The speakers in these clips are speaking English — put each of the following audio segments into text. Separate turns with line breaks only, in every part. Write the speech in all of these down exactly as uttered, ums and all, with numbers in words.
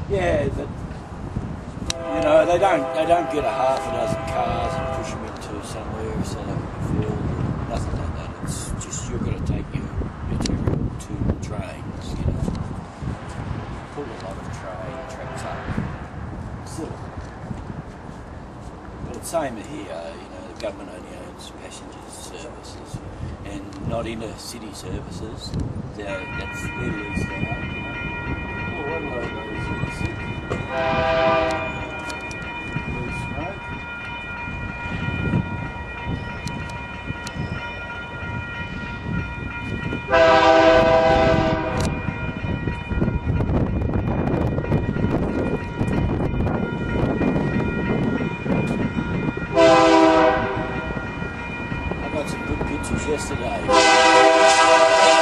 Yeah, but you know they don't they don't get a half a dozen cars and push them into somewhere so they can be filled. Nothing like that. It's just you've got to take your material to trains. You know, pull a lot of train tracks up. Still, but it's same here. You know, the government only owns passengers services and not inner city services. They're, that's their lease they own. You know. Oh, one logo is in the city. Blue smoke. I got some good pictures yesterday.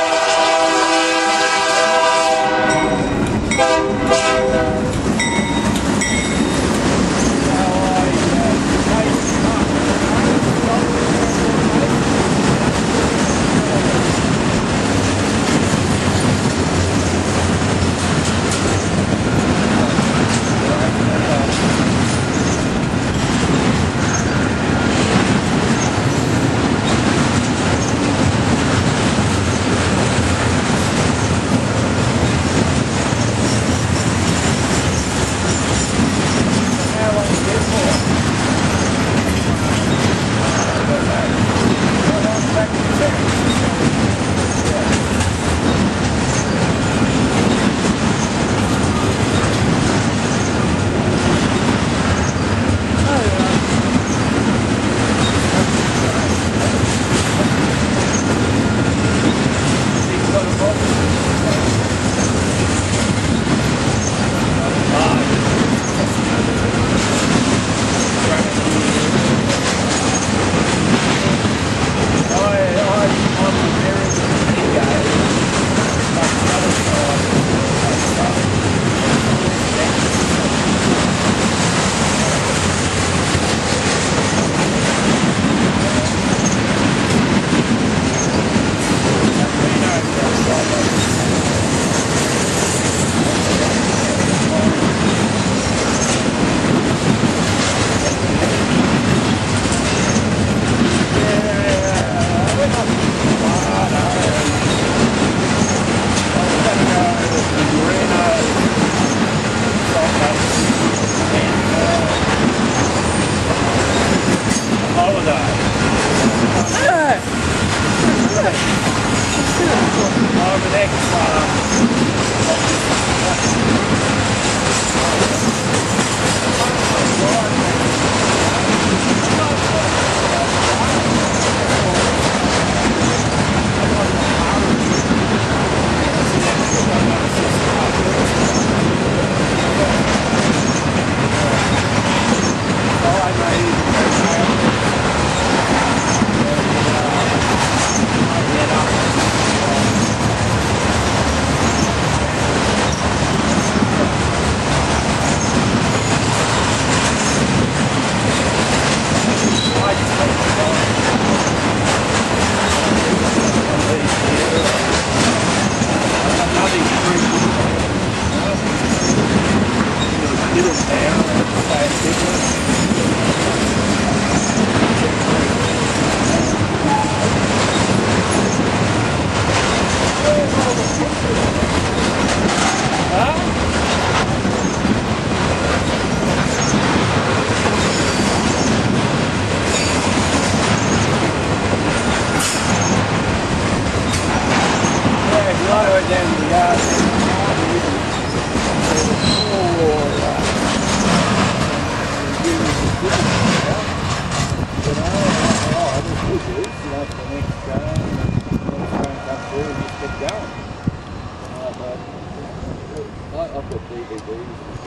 Over next down the yard. I've got D V Ds.